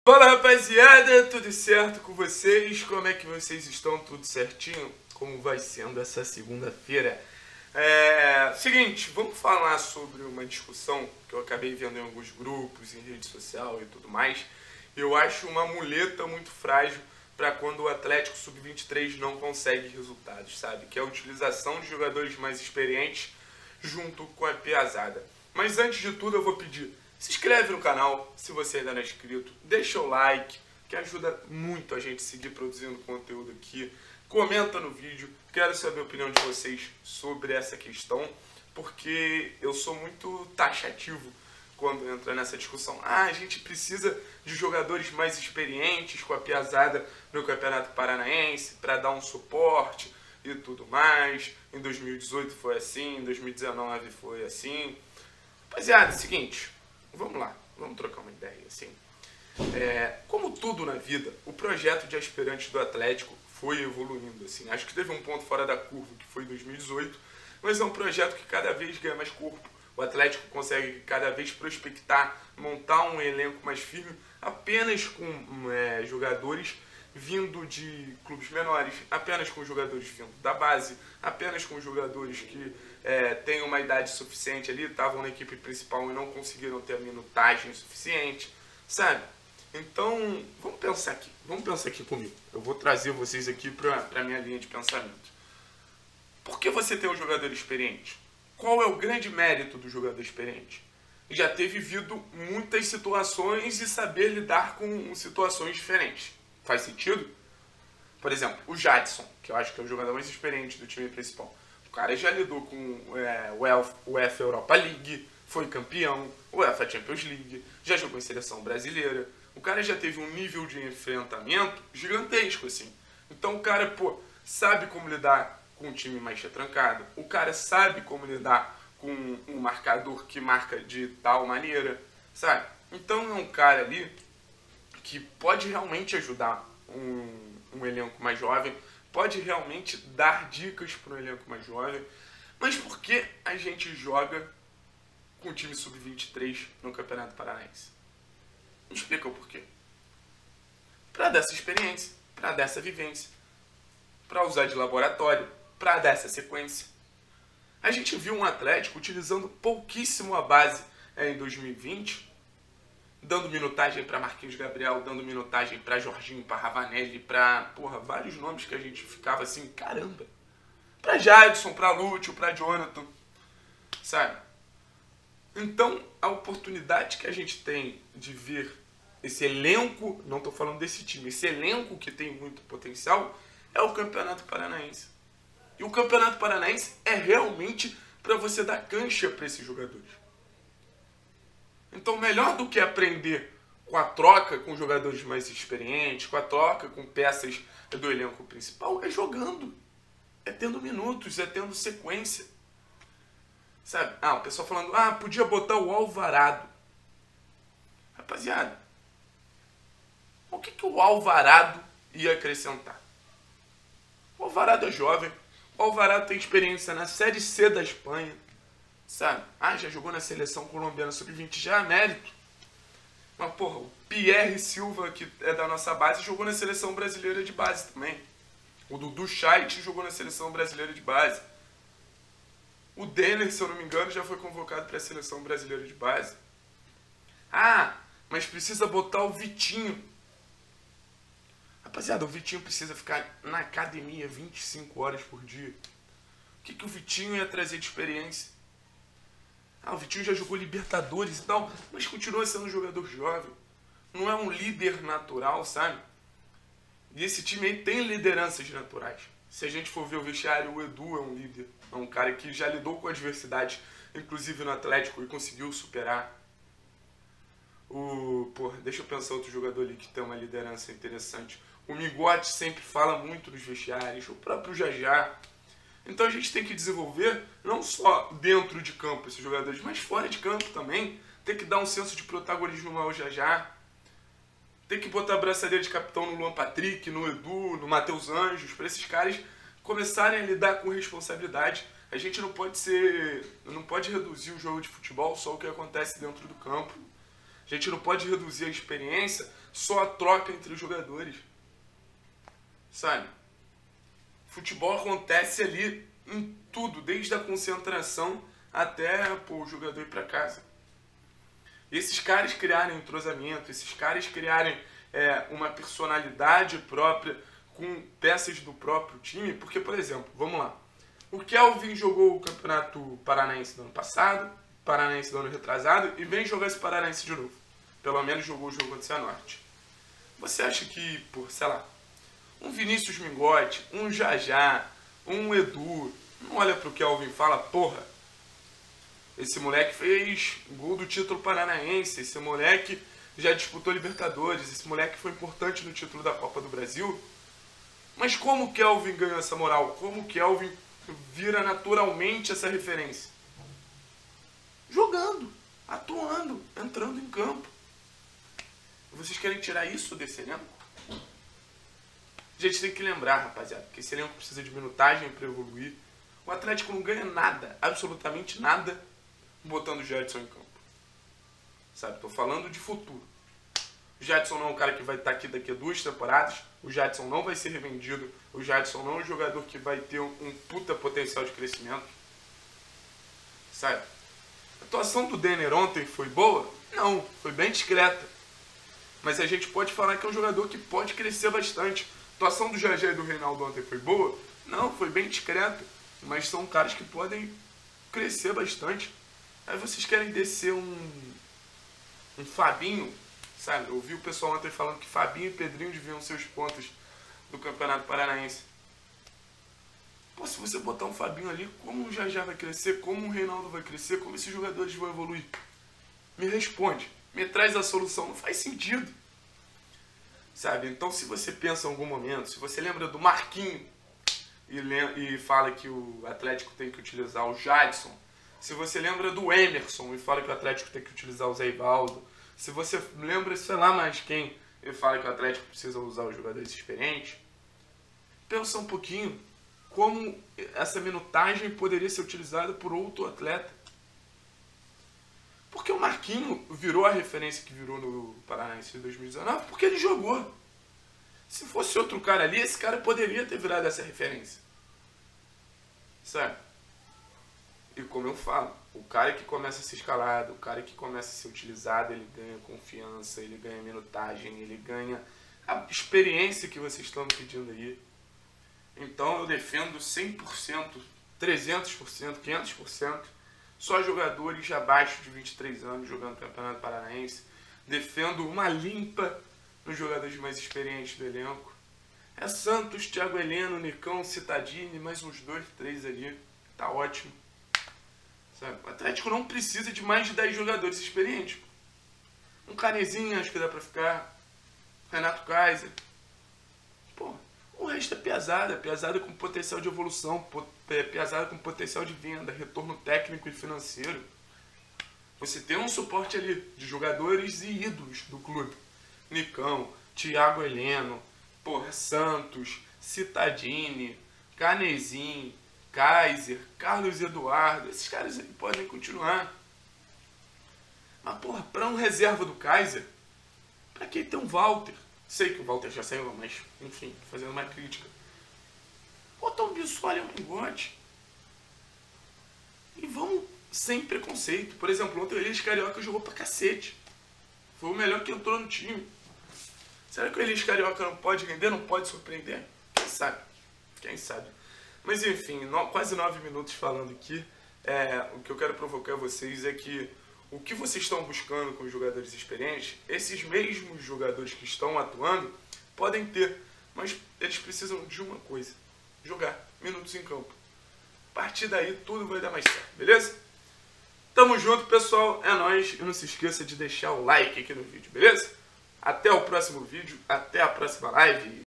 Fala rapaziada, tudo certo com vocês? Como é que vocês estão? Tudo certinho? Como vai sendo essa segunda-feira? Seguinte, vamos falar sobre uma discussão que eu acabei vendo em alguns grupos, em rede social e tudo mais. Eu acho uma muleta muito frágil para quando o Atlético Sub-23 não consegue resultados, sabe? Que é a utilização de jogadores mais experientes junto com a piazada. Mas antes de tudo eu vou pedir: se inscreve no canal, se você ainda não é inscrito, deixa o like, que ajuda muito a gente a seguir produzindo conteúdo aqui. Comenta no vídeo, quero saber a opinião de vocês sobre essa questão, porque eu sou muito taxativo quando entra nessa discussão. A gente precisa de jogadores mais experientes com a piazada no Campeonato Paranaense para dar um suporte e tudo mais. Em 2018 foi assim, em 2019 foi assim. Rapaziada, é o seguinte, vamos lá, vamos trocar uma ideia, assim. Como tudo na vida, o projeto de aspirantes do Atlético foi evoluindo, assim. Acho que teve um ponto fora da curva, que foi em 2018, mas é um projeto que cada vez ganha mais corpo. O Atlético consegue cada vez prospectar, montar um elenco mais firme, apenas com jogadores vindo de clubes menores, apenas com jogadores vindo da base, apenas com jogadores que têm uma idade suficiente ali, estavam na equipe principal e não conseguiram ter a minutagem suficiente, sabe? Então, vamos pensar aqui comigo. Eu vou trazer vocês aqui para a minha linha de pensamento. Por que você tem um jogador experiente? Qual é o grande mérito do jogador experiente? Já ter vivido muitas situações e saber lidar com situações diferentes. Faz sentido? Por exemplo, o Jadson, que eu acho que é o jogador mais experiente do time principal. O cara já lidou com o UEFA Europa League, foi campeão, UEFA Champions League, já jogou em seleção brasileira. O cara já teve um nível de enfrentamento gigantesco, assim. Então o cara, sabe como lidar com um time mais retrancado. O cara sabe como lidar com um marcador que marca de tal maneira, sabe? Então é um cara ali que pode realmente ajudar um elenco mais jovem, pode realmente dar dicas para um elenco mais jovem. Mas por que a gente joga com o time sub-23 no Campeonato Paranaense? Me explica o porquê. Para dar essa experiência, para dar essa vivência, para usar de laboratório, para dar essa sequência. A gente viu um Atlético utilizando pouquíssimo a base em 2020, dando minutagem para Marquinhos Gabriel, dando minutagem para Jorginho, para Ravanelli, para vários nomes que a gente ficava assim, caramba. Para Jadson, para Lúcio, para Jonathan, sabe? Então, a oportunidade que a gente tem de ver esse elenco, não estou falando desse time, esse elenco que tem muito potencial, é o Campeonato Paranaense. E o Campeonato Paranaense é realmente para você dar cancha para esses jogadores. Então, melhor do que aprender com a troca com jogadores mais experientes, com a troca com peças do elenco principal, é jogando. É tendo minutos, é tendo sequência. Sabe? O pessoal falando, podia botar o Alvarado. Rapaziada, o que o Alvarado ia acrescentar? O Alvarado é jovem, o Alvarado tem experiência na Série C da Espanha, sabe? Já jogou na seleção colombiana sub-20, já é mérito. Mas, o Pierre Silva, que é da nossa base, jogou na seleção brasileira de base também. O Dudu Chait jogou na seleção brasileira de base. O Denner, se eu não me engano, já foi convocado para a seleção brasileira de base. Mas precisa botar o Vitinho. Rapaziada, o Vitinho precisa ficar na academia 25 horas por dia. O que o Vitinho ia trazer de experiência? O Vitinho já jogou Libertadores e tal, mas continua sendo um jogador jovem. Não é um líder natural, sabe? E esse time aí tem lideranças naturais. Se a gente for ver o vestiário, o Edu é um líder. É um cara que já lidou com adversidade, inclusive no Atlético, e conseguiu superar. Deixa eu pensar outro jogador ali que tem uma liderança interessante. O Migote sempre fala muito nos vestiários, o próprio Jajá. Então a gente tem que desenvolver, não só dentro de campo esses jogadores, mas fora de campo também. Tem que dar um senso de protagonismo ao Jajá. Tem que botar a braçadeira de capitão no Luan Patrick, no Edu, no Matheus Anjos, para esses caras começarem a lidar com responsabilidade. A gente não pode reduzir o jogo de futebol só o que acontece dentro do campo. A gente não pode reduzir a experiência só a troca entre os jogadores. Sabe? Futebol acontece ali em tudo, desde a concentração até o jogador ir para casa. Esses caras criarem entrosamento, esses caras criarem uma personalidade própria com peças do próprio time, porque, por exemplo, vamos lá, o Kelvin jogou o Campeonato Paranaense do ano passado, Paranaense do ano retrasado, e vem jogar esse Paranaense de novo. Pelo menos jogou o jogo contra o Cianorte. Você acha que, por, sei lá, um Vinícius Mingotti, um Jajá, um Edu, não olha pro Kelvin e fala, porra, esse moleque fez gol do título paranaense, esse moleque já disputou Libertadores, esse moleque foi importante no título da Copa do Brasil. Mas como o Kelvin ganhou essa moral? Como o Kelvin vira naturalmente essa referência? Jogando, atuando, entrando em campo. Vocês querem tirar isso desse elenco? A gente tem que lembrar, rapaziada, que esse elenco precisa de minutagem para evoluir. O Atlético não ganha nada, absolutamente nada, botando o Jadson em campo. Sabe, tô falando de futuro. O Jadson não é um cara que vai estar aqui daqui a 2 temporadas. O Jadson não vai ser revendido. O Jadson não é um jogador que vai ter um puta potencial de crescimento. Sabe? A atuação do Denner ontem foi boa? Não, foi bem discreta. Mas a gente pode falar que é um jogador que pode crescer bastante. A atuação do Jajá e do Reinaldo ontem foi boa? Não, foi bem discreta. Mas são caras que podem crescer bastante. Aí vocês querem descer um Fabinho, sabe? Eu ouvi o pessoal ontem falando que Fabinho e Pedrinho deviam ser os pontos do Campeonato Paranaense. Pô, se você botar um Fabinho ali, como o Jajá vai crescer? Como o Reinaldo vai crescer? Como esses jogadores vão evoluir? Me responde. Me traz a solução. Não faz sentido. Sabe? Então, se você pensa em algum momento, se você lembra do Marquinho e fala que o Atlético tem que utilizar o Jadson, se você lembra do Emerson e fala que o Atlético tem que utilizar o Zé Ivaldo, se você lembra, sei lá mais quem, e fala que o Atlético precisa usar os jogadores experientes, pensa um pouquinho como essa minutagem poderia ser utilizada por outro atleta. Porque o Marquinho virou a referência que virou no Paranaense de 2019 porque ele jogou. Se fosse outro cara ali, esse cara poderia ter virado essa referência. Sabe? E como eu falo, o cara que começa a ser escalado, o cara que começa a ser utilizado, ele ganha confiança, ele ganha minutagem, ele ganha a experiência que vocês estão me pedindo aí. Então eu defendo 100%, 300%, 500%, só jogadores abaixo de 23 anos jogando Campeonato Paranaense. Defendo uma limpa nos jogadores mais experientes do elenco. É Santos, Thiago Heleno, Nicão, Cittadini, mais uns 2, 3 ali. Tá ótimo. Sabe? O Atlético não precisa de mais de 10 jogadores experientes. Um Canezinho, acho que dá pra ficar. Renato Kaiser. Pô, o resto é pesada com potencial de evolução, pesada com potencial de venda, retorno técnico e financeiro. Você tem um suporte ali de jogadores e ídolos do clube. Nicão, Thiago Heleno, porra, Santos, Cittadini, Canezinho, Kaiser, Carlos Eduardo, esses caras aí podem continuar. Mas, porra, pra um reserva do Kaiser, pra que ter um Walter? Sei que o Walter já saiu, mas, enfim, fazendo uma crítica. Bota um Bissoli e um Mingotti. E vamos sem preconceito. Por exemplo, ontem o Elias Carioca jogou pra cacete. Foi o melhor que entrou no time. Será que o Elias Carioca não pode render, não pode surpreender? Quem sabe? Quem sabe? Mas enfim, quase 9 minutos falando aqui. O que eu quero provocar a vocês é que o que vocês estão buscando com os jogadores experientes, esses mesmos jogadores que estão atuando podem ter, mas eles precisam de uma coisa: jogar minutos em campo. A partir daí tudo vai dar mais certo, beleza? Tamo junto, pessoal, é nóis. E não se esqueça de deixar o like aqui no vídeo, beleza? Até o próximo vídeo, até a próxima live.